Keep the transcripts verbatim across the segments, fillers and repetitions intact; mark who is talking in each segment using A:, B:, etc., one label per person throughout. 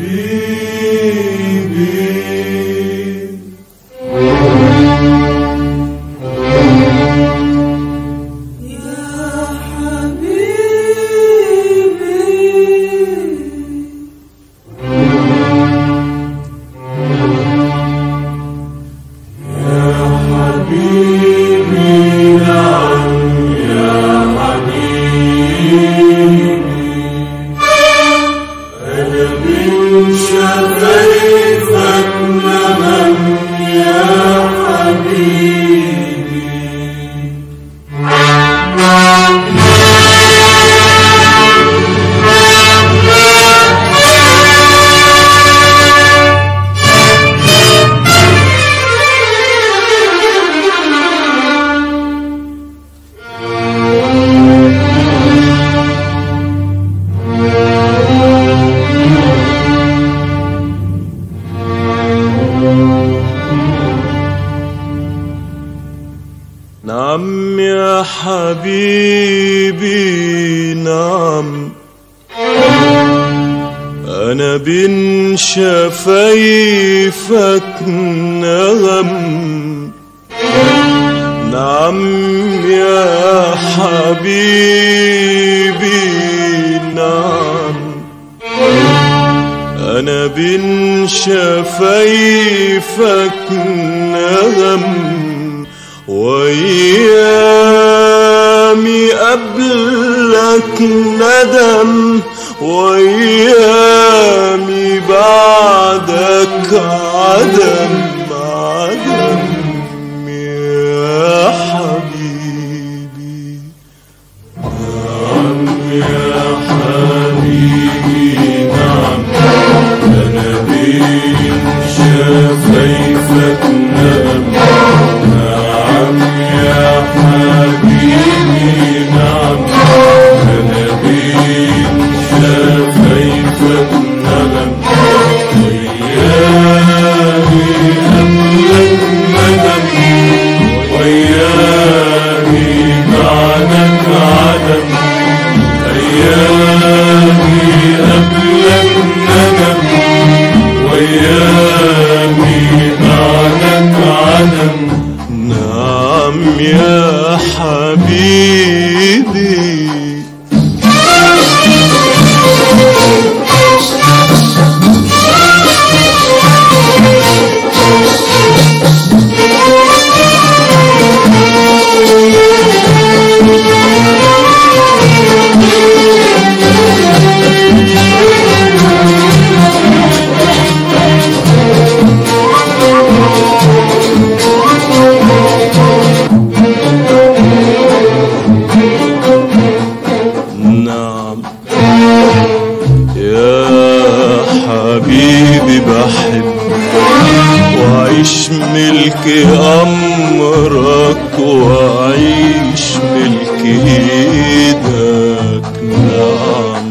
A: نعم يا حبيبي نعم، أنا بين شفايفك نغم. نعم يا حبيبي نعم، أنا بين شفايفك نغم. وأيامي قبلك ندم، وأيامي بعدك عدم عدم يا حبيبي.
B: نعم يا حبيبي نعم، أنا بين شفايفك نغم. نعم يا حبيبي نعم، أنا بين شفايفك نغم. وأيامي قبلك ندم، وأيامي بعدك عدم. أيامي قبلك ندم، وأيامي بعدك عدم.
A: نعم يا حبيبي. حبيبي بحب وعيش ملك أمرك، وعيش ملك إيدك. نعم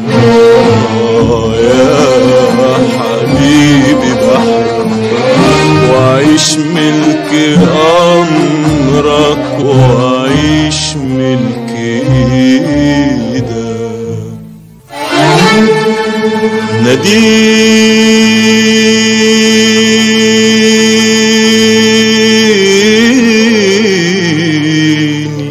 A: يا حبيبي بحب وعيش ملك أمرك، وعيش ملك إيدك. ناديني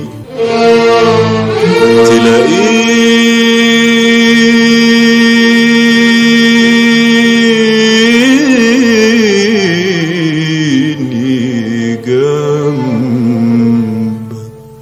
A: تلاقيني جنبك،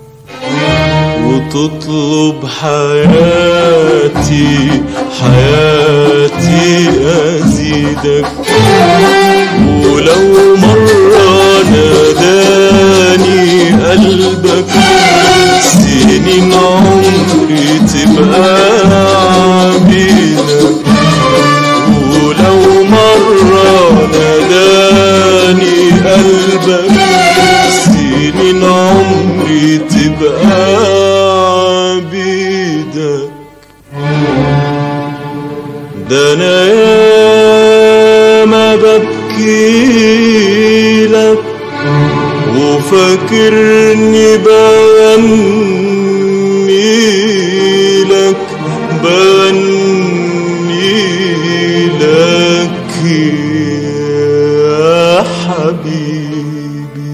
A: وتطلب حياتي حياتي أزيدك. ولو مرة ناداني قلبك، سنين عمري تبقى عبيدك. ولو مرة ناداني قلبك، سنين عمري تبقى عبيدك. ده أنا ياما ببكي لك، وفاكرني بغني لك بغني لك يا حبيبي.